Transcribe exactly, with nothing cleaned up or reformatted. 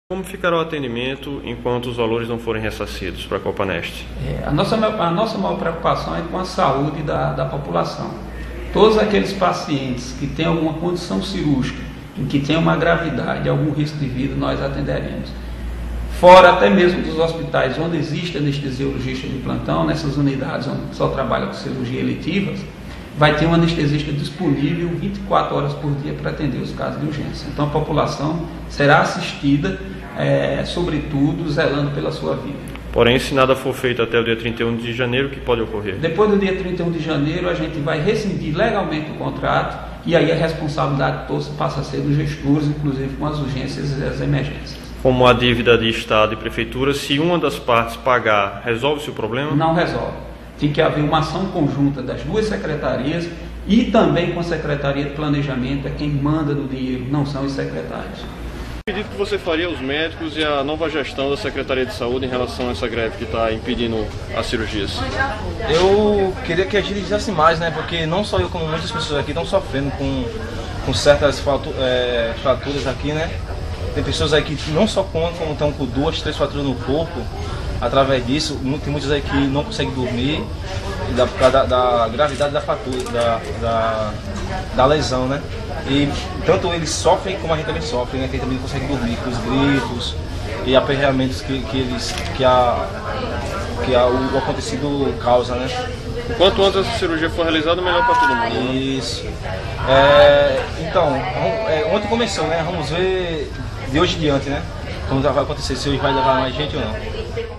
Como ficará o atendimento enquanto os valores não forem ressarcidos para a Copaneste? É, a, nossa, a nossa maior preocupação é com a saúde da, da população. Todos aqueles pacientes que têm alguma condição cirúrgica, em que tem uma gravidade, algum risco de vida, nós atenderemos. Fora até mesmo dos hospitais onde existe anestesiologista de plantão, nessas unidades onde só trabalha com cirurgia eletivas, vai ter um anestesista disponível vinte e quatro horas por dia para atender os casos de urgência. Então a população será assistida, é, sobretudo, zelando pela sua vida. Porém, se nada for feito até o dia trinta e um de janeiro, o que pode ocorrer? Depois do dia trinta e um de janeiro, a gente vai rescindir legalmente o contrato e aí a responsabilidade toda passa a ser dos gestores, inclusive com as urgências e as emergências. Como a dívida de Estado e Prefeitura, se uma das partes pagar, resolve-se o problema? Não resolve. Tem que haver uma ação conjunta das duas secretarias e também com a Secretaria de Planejamento, é quem manda no dinheiro, não são os secretários. Que pedido que você faria aos médicos e à nova gestão da Secretaria de Saúde em relação a essa greve que está impedindo as cirurgias? Eu queria que agilizasse mais, né? Porque não só eu, como muitas pessoas aqui estão sofrendo com, com certas é, fraturas aqui, né? Tem pessoas aí que não só contam, como estão com duas, três fraturas no corpo. Através disso, tem muitos aí que não conseguem dormir da, da, da gravidade da fratura, da, da, da lesão, né? E tanto eles sofrem como a gente também sofre, né? Que a gente também não consegue dormir com os gritos e aperreamentos que, que, eles, que, a, que a, o acontecido causa, né? Quanto antes essa cirurgia for realizada, melhor para todo mundo. Né? Isso. É, então, é, ontem começou, né? Vamos ver de hoje em diante, né? Como vai acontecer, se hoje vai levar mais gente ou não.